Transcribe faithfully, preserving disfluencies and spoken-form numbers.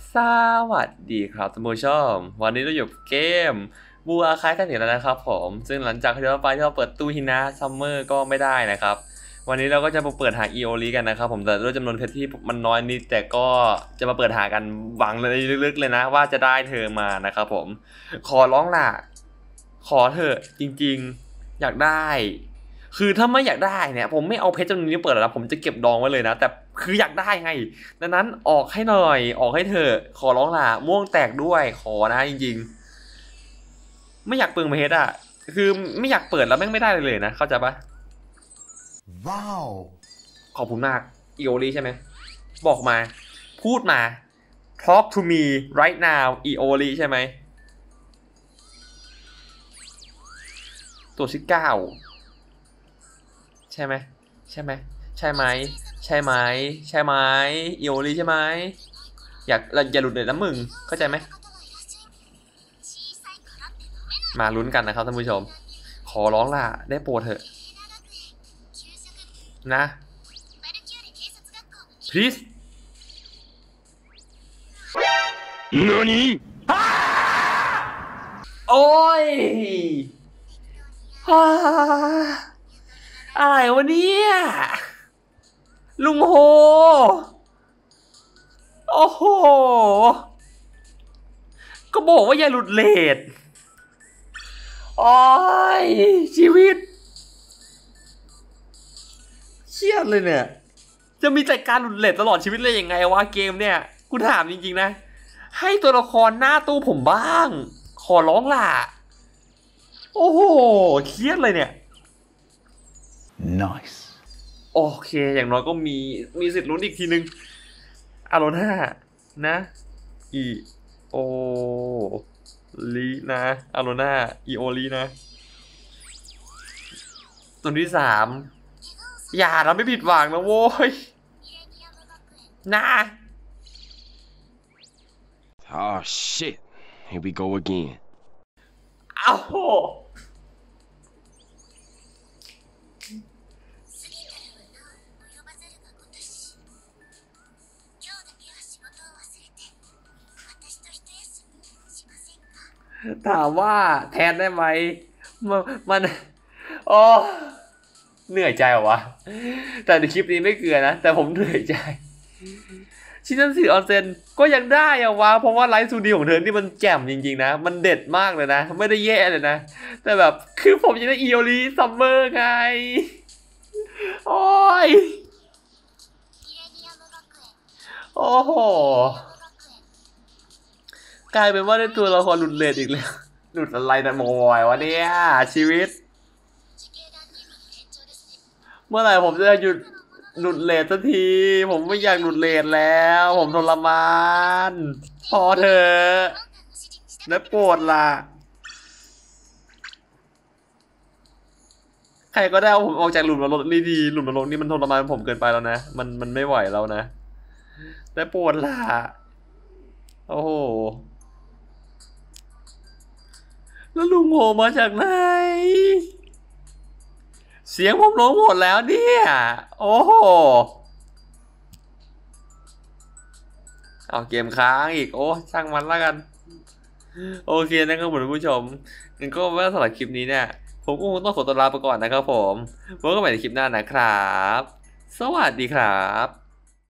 สวัสดีครับท่านผู้ชมวันนี้เราอยู่เกมบูอาคายกันอีกแล้วนะครับผมซึ่งหลังจากที่เราไปที่เราเปิดตู้ฮินะซัมเมอร์ก็ไม่ได้นะครับวันนี้เราก็จะมาเปิดหาอีโอลีกันนะครับผมแต่ด้วยจำนวนเพชรที่มันน้อยนิดแต่ก็จะมาเปิดหากันหวังเลยลึกๆเลยนะว่าจะได้เธอมานะครับผมขอร้องล่ะขอเถอะจริงๆอยากได้คือถ้าไม่อยากได้เนี่ยผมไม่เอาเพชรจำนวนนี้เปิดแล้วผมจะเก็บดองไว้เลยนะแต่คืออยากได้ไงดังนั้นออกให้หน่อยออกให้เถอะขอร้องล่ะม่วงแตกด้วยขอนะจริงๆไม่อยากเปลืองเพชรอ่ะคือไม่อยากเปิดแล้วแม่งไม่ได้เลยเลยนะเข้าใจปะว้าวขอบคุณมากอีโอลีใช่ไหมบอกมาพูดมา talk to me right now อีโอลีใช่ไหมตัวที่เก้าใช่ไหมใช่ไหมใช่ไหมใช่ไหมใช่ไหมอีโอลีใช่ไหมอยากอย่าหลุดเลยนะมึงเข้าใจไหมมาลุ้นกันนะครับท่านผู้ชมขอร้องล่ะได้โปรดเถอะนะ please 何โอ้ยอะไรวะเนี่ยลุงโฮโอ้โหก็บอกว่าอย่าหลุดเลทโอ้ยชีวิตเครียดเลยเนี่ยจะมีจัดการหลุดเลทตลอดชีวิตเลยยังไงวะเกมเนี่ยกูถามจริงๆนะให้ตัวละครหน้าตู้ผมบ้างขอร้องล่ะโอ้โหเครียดเลยเนี่ย nice โอเคอย่างน้อยก็มีมีสิทธิ์ลุ้นอีกทีนึงอารอนห้านะอีโอลีนะอารอนห้าอีโอลีนะตัวที่สามอย่าเราไม่ผิดหวังนะโว้ยนะ Oh shit here we go again อ้าวถามว่าแทนได้ไหมมันมันโอ้เหนื่อยใจวะแต่ในคลิปนี้ไม่เกลือนะแต่ผมเหนื่อยใจชินันสีออนเซนก็ยังได้อะวะเพราะว่าไลฟ์ซูดีของเธอนี่มันแจ่มจริงๆนะมันเด็ดมากเลยนะไม่ได้แย่เลยนะแต่แบบคือผมยังได้อีโอลีซัมเมอร์ไงโอ้ยโอ้โหกลายเป็นว่าได้ตัวละครหลุดเลทอีกแล้วหลุดอะไรนะโมยวะเนี่ยชีวิตเมื่อไหร่ผมจะหยุดหลุดเลทสักทีผมไม่อยากหลุดเลทแล้วผมทรมานพอเถอะแล้วโปรดล่ะใครก็ได้เอาผมออกจากหลุมนรกนี่ดีหลุมนรกนี่มันทรมานผมเกินไปแล้วนะมันมันไม่ไหวแล้วนะได้โปรดล่ะโอ้โหแล้วลุงโหมาจากไหนเสียงผมลงหมดแล้วเนี่ยโอ้โหเอาเกมค้างอีกโอ้ช่างมันละกันโอเคนะครับคุณผู้ชมงั้นก็ว่าสำหรับคลิปนี้เนี่ยผมก็คงต้องขอตัวลาไปก่อนนะครับผมไว้กันใหม่ในคลิปหน้านะครับสวัสดีครับ